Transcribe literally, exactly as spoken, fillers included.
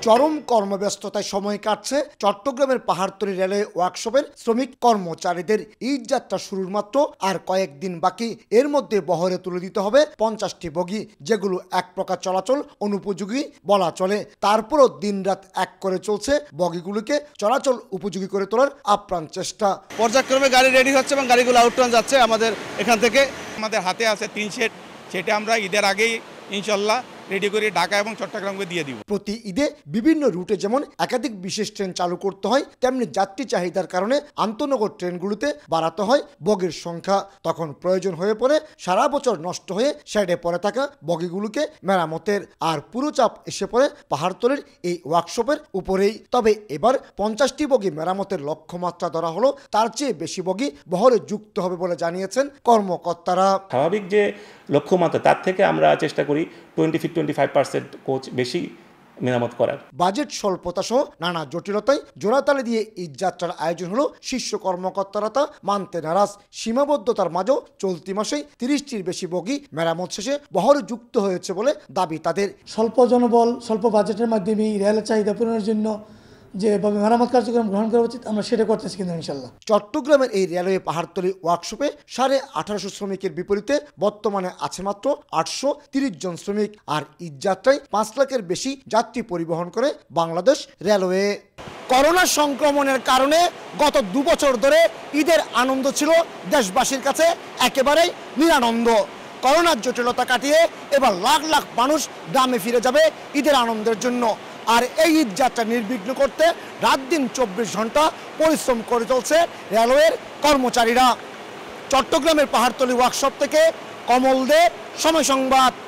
চরম কর্মব্যস্ততায় সময় কাটছে চট্টগ্রামের পাহাড়তলী রেলওয়ে ওয়ার্কশপের শ্রমিক কর্মচারীদের। ঈদ যাত্রা শুরুর মাত্র আর কয়েকদিন বাকি। এর মধ্যে বহরে তুলে দিতে হবে পঞ্চাশটি বগি, যেগুলো এক প্রকার চলাচল অনুপযোগী বলা চলে। তারপরও দিনরাত এক করে চলছে বগিগুলোকে চলাচল উপযোগী করে তোলার আপ্রাণ চেষ্টা। পর্যায়ক্রমে গাড়ি রেডি হচ্ছে এবং গাড়িগুলো আউটরান যাচ্ছে আমাদের এখান থেকে। আমাদের হাতে আছে তিন সেট, সেটা আমরা ঈদের আগেই ইনশাল্লাহ রেডি করে ঢাকা এবং চট্টগ্রামকে দিয়ে দিব। প্রতি ঈদে বিভিন্ন রুটে যেমন একাধিক বিশেষ ট্রেন চালু করতে হয়, তেমনি যাত্রী চাহিদার কারণে আন্তনগর ট্রেনগুলোতে বাড়াতে হয় বগির সংখ্যা। তখন প্রয়োজন হয়ে পড়ে সারা বছর নষ্ট হয়ে শেডে পড়ে থাকা বগিগুলোকে মেরামতের। আর পুরো চাপ এসে পড়ে পাহাড়তলীর এই ওয়ার্কশপের উপরেই। তবে এবার পঞ্চাশটি বগি মেরামতের লক্ষ্যমাত্রা ধরা হলো, তার চেয়ে বেশি বগি বহরে যুক্ত হবে বলে জানিয়েছেন কর্মকর্তারা। স্বাভাবিক যে লক্ষ্যমাত্রা তার থেকে আমরা চেষ্টা করি টোয়েন্টি ফিট টোয়েন্টি ফাইভ পার্সেন্ট কোচ বেশি মেরামত করার। বাজেট স্বল্পতা সহ নানা জটিলতায় জোড়াতালে দিয়ে ঈদ যাত্রার আয়োজন হলো। শীর্ষ কর্মকর্তারা তা মানতে নারাজ। সীমাবদ্ধতার মাঝেও চলতি মাসেই তিরিশটির বেশি বগি মেরামত শেষে বহরে যুক্ত হয়েছে বলে দাবি তাদের। স্বল্প জনবল স্বল্প বাজেটের মাধ্যমে রেলের চাহিদা পূরণের জন্য যেভাবে মেরামত কার্যক্রম গ্রহণ করা উচিত আমরা সেটা করতেছি কিন্তু ইনশাল্লাহ। চট্টগ্রামের এই রেলওয়ে পাহাড়তলী ওয়ার্কশপে সাড়ে আঠারোশো শ্রমিকের বিপরীতে বর্তমানে আছে মাত্র আটশো তিরিশ জন শ্রমিক। আর ঈদ যাত্রায় পাঁচ লাখের বেশি যাত্রী পরিবহন করে বাংলাদেশ রেলওয়ে। করোনা সংক্রমণের কারণে গত দু বছর ধরে ঈদের আনন্দ ছিল দেশবাসীর কাছে একেবারেই নিরানন্দ। করোনার জটিলতা কাটিয়ে এবার লাখ লাখ মানুষ গ্রামে ফিরে যাবে ঈদের আনন্দের জন্য। আর এই ঈদ যাত্রা নির্বিঘ্ন করতে রাত দিন চব্বিশ ঘন্টা পরিশ্রম করে চলছে রেলওয়ের কর্মচারীরা। চট্টগ্রামের পাহাড়তলী ওয়ার্কশপ থেকে কমল দে, সময় সংবাদ।